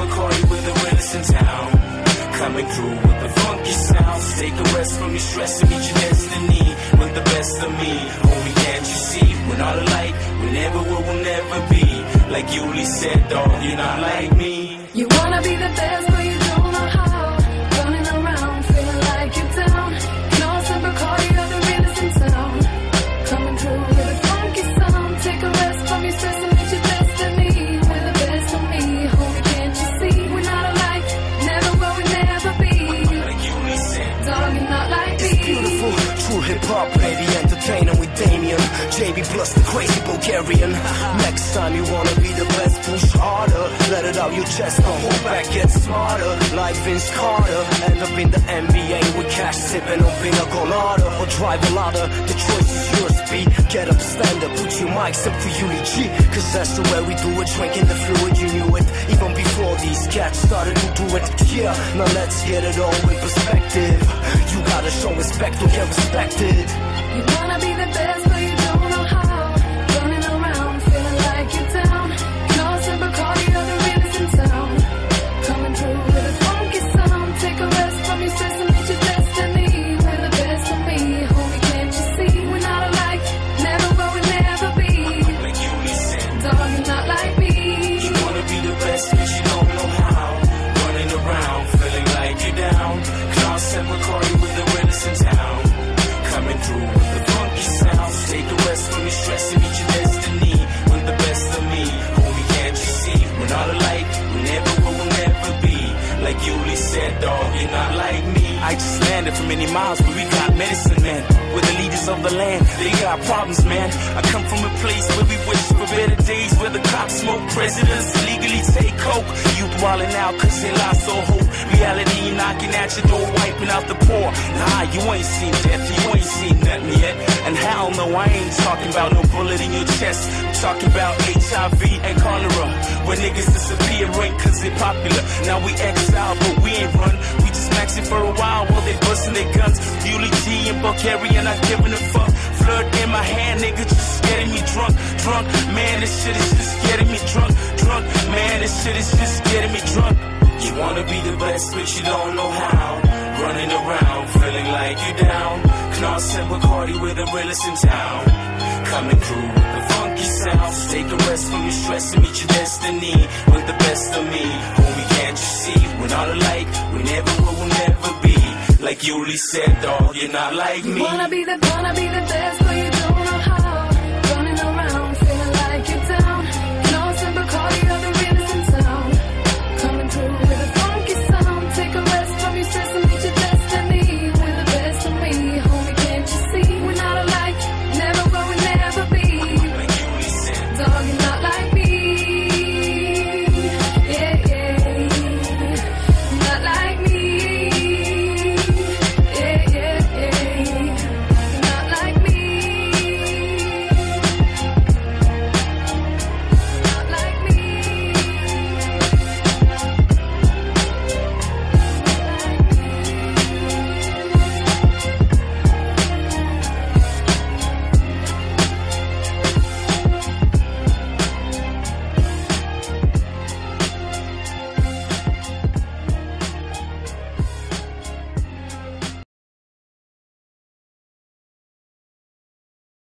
Bacardi with the realest in town. Coming through with the funky sounds. Take a rest from your stress and meet your destiny with the best of me. Homie, can't you see? We're not alike. We never will, we'll never be. Like Yuli said, dog, you're not like me. You wanna be the best, but you don't know how. Running around, feeling like you're down. Knows and Bacardi are the realest in town. Coming through with a funky sound. Take a rest from your stress and meet your destiny with the best of me. Homie, can't you see? We're not alike. Never will, we never be. Like Yuli said, dog, you're not like me. It's beautiful, true hip-hop, baby. Entertaining with Damien, JB plus the crazy Bulgarian. Next time you wanna be the best, push harder. Let it out your chest, don't hold back, get smarter. Like Vince Carter, end up in the NBA with cash sipping on pina colada. Or drive a ladder, the choice is yours, B. Get up, stand up, put your mics up for Uli G. Cause that's the way we do it, drinking the fluid, you knew it. Even before these cats started to do it. Yeah, now let's get it all in perspective. You gotta show respect to get respected. You wanna be the best, but you don't know how. Running around, feeling like you're down. Knows and Bacardi are the realest in town. Coming through with a funky sound. Take a rest from your stress and meet your destiny with the best of me. Homie, can't you see? We're not alike. Never will, we never be. like Yuli said, Dog, you're not like me. you wanna be the best, but you don't know how. Running around, feeling like you're down. Knows and Bacardi with the realest in town. Coming through with the funky sounds. Take a rest from your stress and meet your destiny with the best of me. Homie, can't you see? We're not alike. We never will, we'll never be. Like Yuli said, dog, you're not like me. I just landed from many miles, but we got medicine, man. We're the leaders of the land. They got problems, man. I come from a place where we wish for better days, where the cops smoke presidents, illegally take coke. Youth wildin' out cause they lost all hope. Reality knocking at your door, wiping out the poor. Nah, you ain't seen death, you ain't seen nothing yet. And hell no, I ain't talking about no bullet in your chest. I'm talking about HIV and cholera, where niggas disappear rank cause they popular. Now we exiled, but we ain't run. We just maxing for a while while they bustin' their guns. Yuli G and Bulgaria not giving a fuck. Flirt in my hand, nigga, just getting me drunk. Drunk, man, this shit is just getting me drunk. Drunk, man, this shit is just getting me drunk. You wanna be the best, but you don't know how. Running around, feeling like you're down. Knows and Bacardi with the realest in town. Coming through with the funky sounds. Take a rest from your stress and meet your destiny with the best of me. Homie, can't you see? We're not alike. We never will, we'll never be. Like Yuli said, dog, you're not like me. Wanna be the best, but you don't